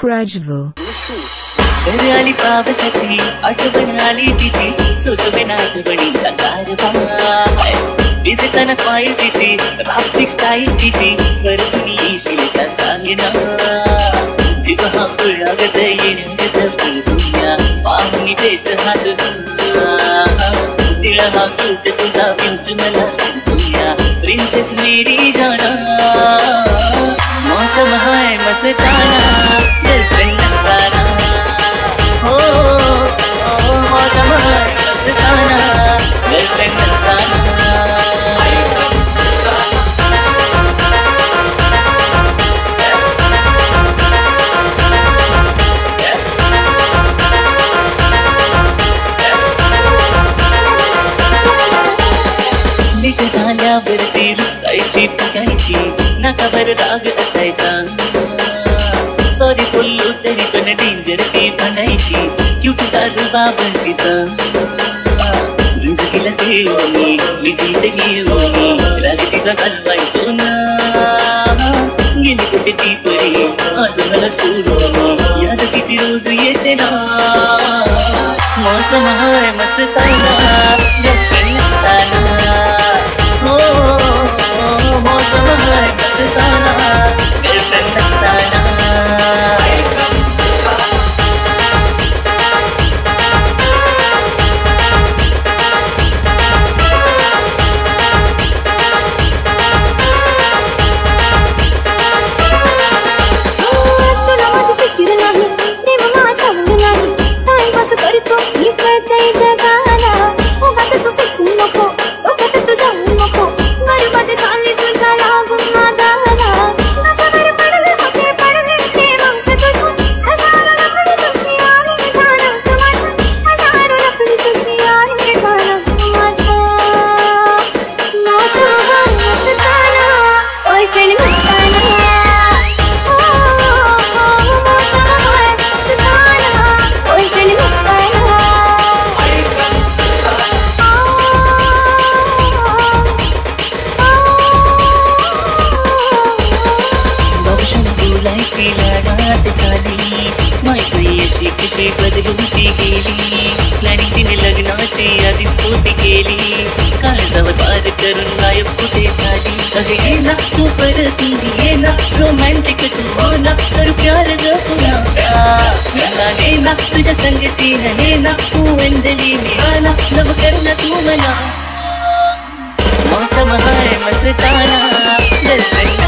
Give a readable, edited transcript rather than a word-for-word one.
Rajval. Sir आली पावसाची आठवण आली तिची सुसवेना आठवणीचा कारभार दिसताना स्माईल तिची रापचिक स्टाईल तिची बर तुम्ही येशील का सांगेना दिवा फुलागत येण्यागत फुलूया पाहुणी पेस हात तिळा हा क्यूट तुझा पिंट मला सांगूया प्रिन्सेस मेरी जाना मौसम है मस्ताना गर्लफ्रेंड नसताना हो मौसम है मस्ताना गर्लफ्रेंड नसताना नीट झाल्यावरती रुसायची फुगायची नाकावर राग असायचा सॉरी बोललो तरी पण डेंजर ती म्हणायची क्यूट सारू बाबा तिथं रुज गेला देवनी मिठीत घेऊनी राग तिचा घालवायचो ना गेली कुठे ती परी आज मला सोडून याद किती रोज येते ना मौसम हाय मस्ताना गर्लफ्रेंड नसताना हो मौसम है मस्ताना गर्लफ्रेंड नसताना कशी बदलून ती गेली प्लॅनिंग तिने लग्नाची आधीच पोती केली काळजावर पार करून गायब कुठे झाली अरे ये ना तू परत ये ना रोमॅन्टिक तू हो ना करू प्यार जपूया ने ना तुझ्या संगतीनं ने ना तू वंदली मिळाला लव कर ना तू मला मौसम हाय मस्ताना गर्लफ्रेंड